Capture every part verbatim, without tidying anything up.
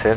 ser.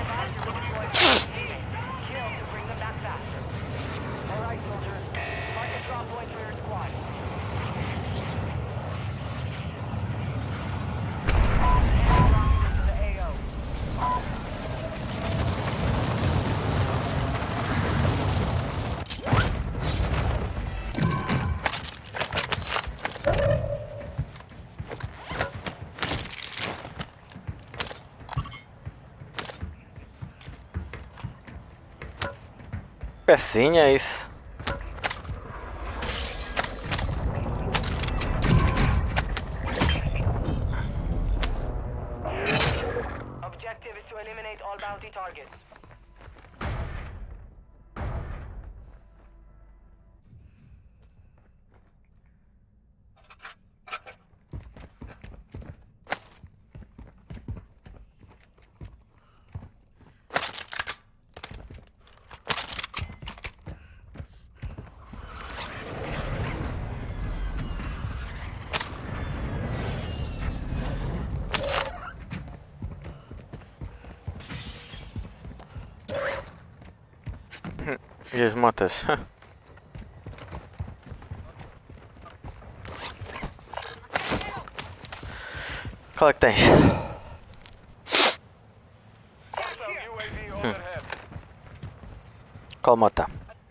Pecinha, é isso. Objective is to eliminate all bounty targets. E as motas? Qual é que tens? Hum. Qual mota?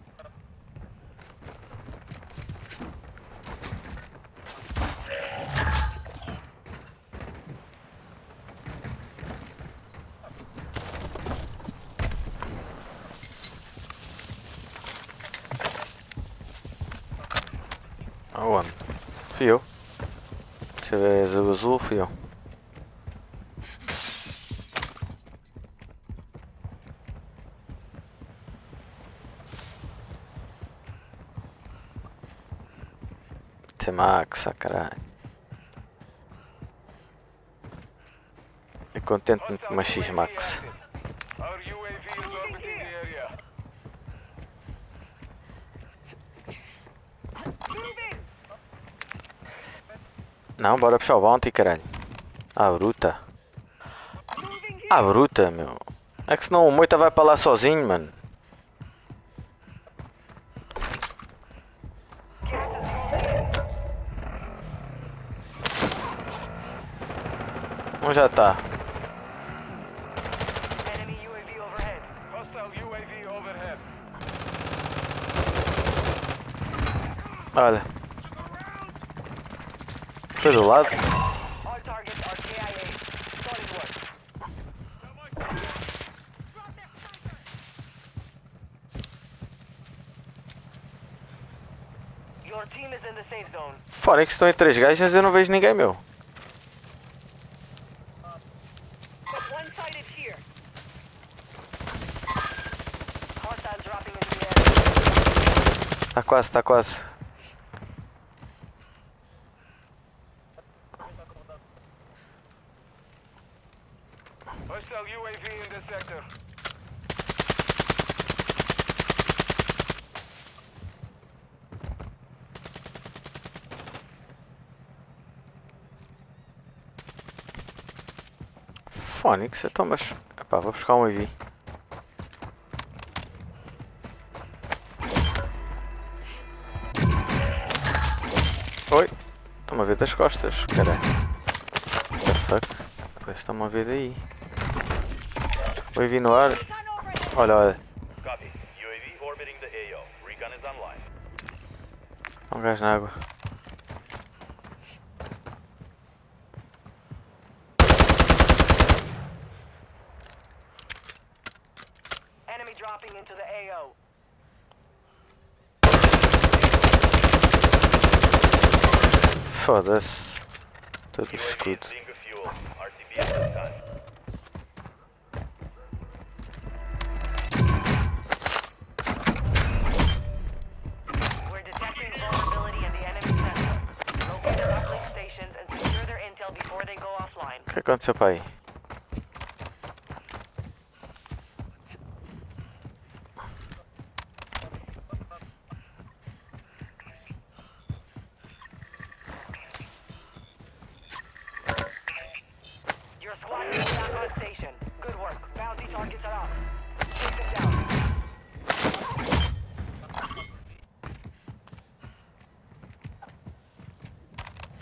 Aonde? Fui eu. Deixa eu ver, azul azul, fui eu. T-Max, ah, caralho. Eu contente-me com uma X-Max. Não, bora puxar o bounty, caralho. Ah, bruta. Ah, bruta, meu. É que senão o Moita vai para lá sozinho, mano. Um já tá. Olha. Foi do lado. Fora que estão em três gajos, eu não vejo ninguém, meu. Tá quase, tá quase. Hostile U A V in the sector. Fónix, então, mas. Epá, vou buscar um U A V. Oi, estão-me a ver das costas, caralho. What the fuck? Pois estão-me a ver daí. U A V no ar. Olha, olha. Copy. U A V orbiting the A O. Recon is online. Há um gajo na água. Enemy dropping into the A O. Foda-se. Todo U A V escudo. is being refueled. R T B at this time. We're detecting vulnerability in the enemy center. Locate their uplink stations and secure their intel before they go offline. O que aconteceu para aí? Your squad is back on station. Good work. Bounty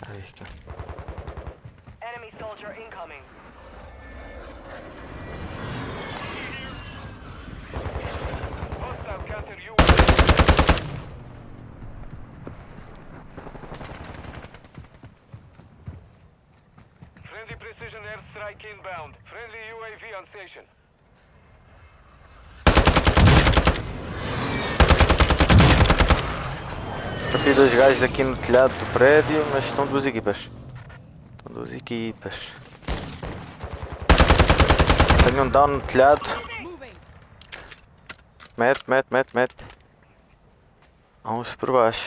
Aí, aqui. Enemy soldier incoming. Hostile counter U A V. Friendly precision airstrike inbound. Friendly U A V on station. Bati dois gajos aqui no telhado do prédio, mas estão duas equipas. Estão duas equipas. Tenho um down no telhado. Mete, mete, mete, mete. Há uns por baixo.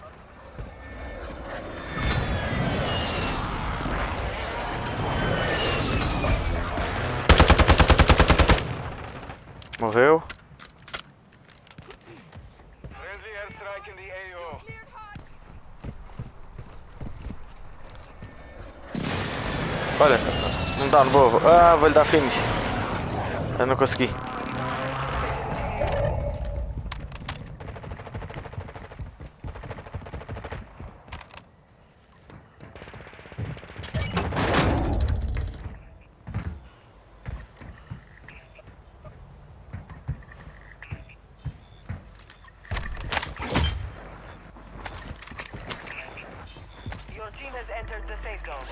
Morreu. Friendly airstrike in the A O. Olha, não dá no bobo. Ah, vou lhe dar finish. Eu não consegui. Your team has entered the safe zone.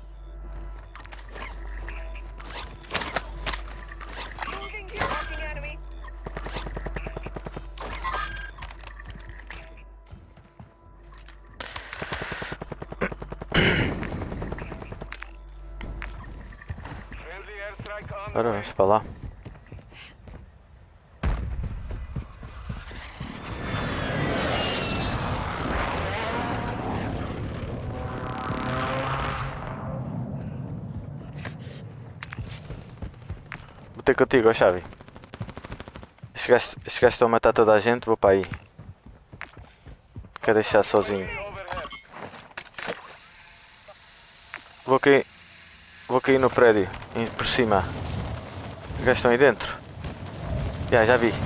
Moving here, marking enemy. Friendly airstrike on the Agora way. vamos para lá. Vou ter contigo, ó Xavi. Chegaste, chegaste a matar toda a gente, vou para aí. Quero deixar sozinho. Overhead. Vou cair. Vou cair no prédio, em- por cima. Os gajos estão aí dentro. Já, já vi.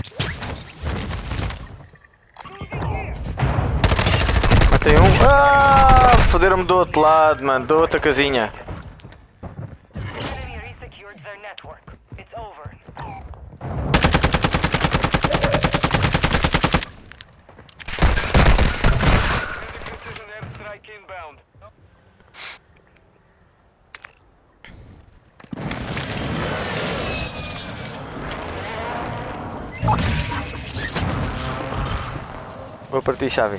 Matei um. Ah! Foderam-me do outro lado, mano. Da outra casinha. Enemy resecured their network. It's over. Friendly precision airstrike inbound. Vou partir, Xavi.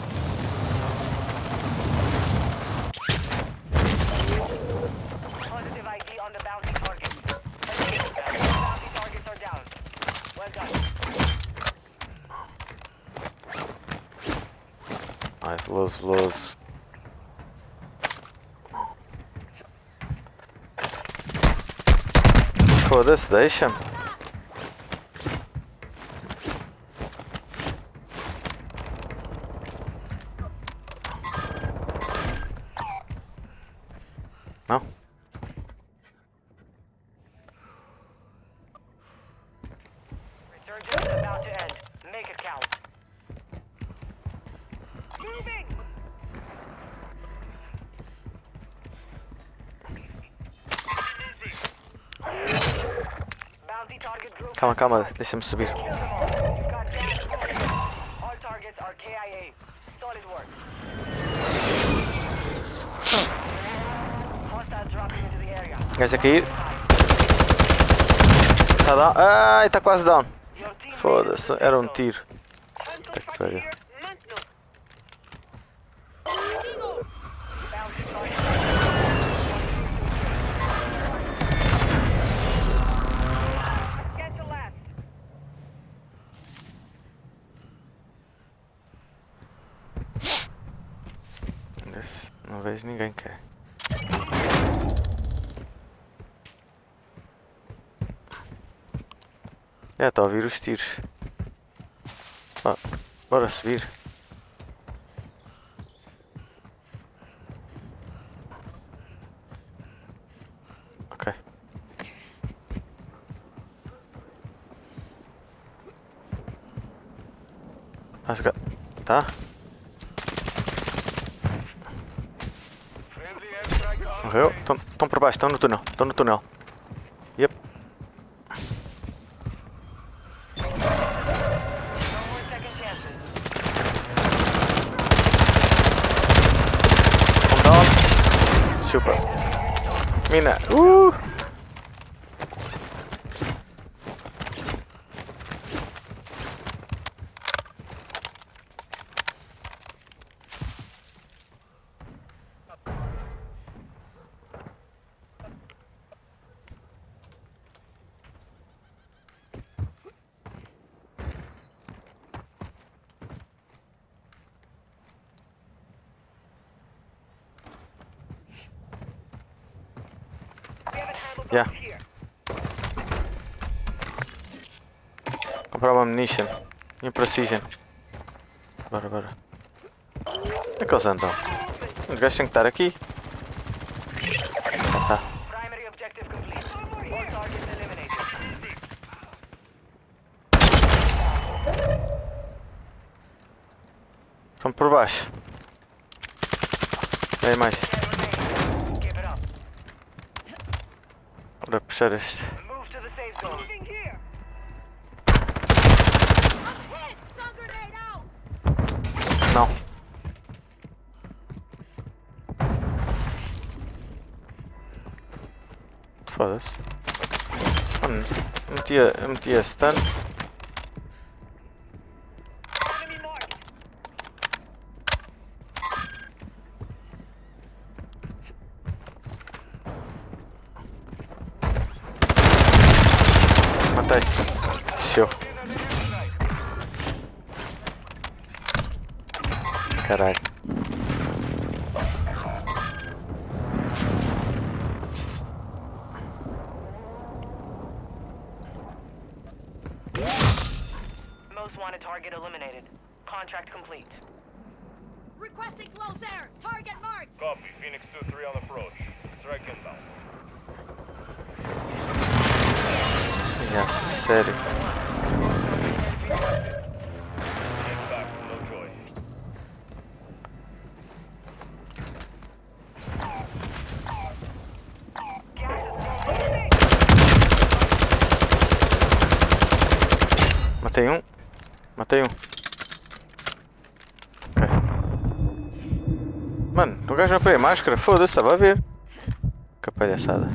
Positive I D on the bounty target. Bounty targets are down. Well done. Ai, veloso, veloso. Foda-se, deixa-me. Não? Resurgence is about to end. Make it count. Moving! Bounty target group. Calma, calma, deixa-me subir. Kill them all. You've got gas moving. All targets are K I A. Solid work. Hostiles dropping into the area. Gajo a cair. Tá down. Ai, está quase down. Your team Foda-se, era um tiro. Puta que pariu. Bounty target. Get to last. Esse- Não vejo ninguém, cara. Já está a ouvir os tiros. Ah, bora subir. Ok. Acho que... Tá? Morreu? Estão por baixo, estão no túnel. Estão no túnel. Yep. No more second chances. Um down. Chupa. Mina. Uh! Yeah. Comprar uma munition e um precision. Bora, bora. Onde é que eles andam? Os gajos têm que estar aqui. Ah, tá. Primary objective complete. All targets eliminated. Estão por baixo. Tem mais. Keep it up. Bora puxar este. Move to the safe zone. Moving here. Não. Foda-se. Mano, metia, metia stun. Enemy marked. Matei. Show. Caralho. Most wanted target eliminated. Contract complete. Requesting close air. Target marked. Copy. Phoenix two three on approach. Strike inbound. Minha sério. Get back. No choice. Gas is moving. Matei um. Matei um. Ok. Mano, o gajo não põe a máscara. Foda-se, estava a ver. Que palhaçada.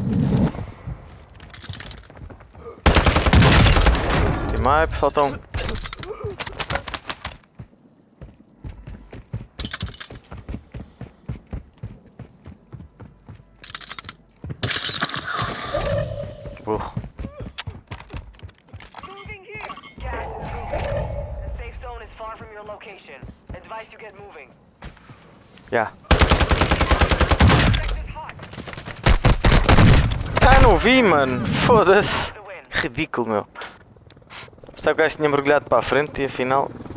Team up, falta um. Burro. Moving here. Gas is moving. The safe zone is far from your location. Advise you get moving. Yeah. Objective hot. Ah, não vi, mano. Foda-se. The win. Ridículo, meu. Sabe que o gajo tinha mergulhado para a frente e afinal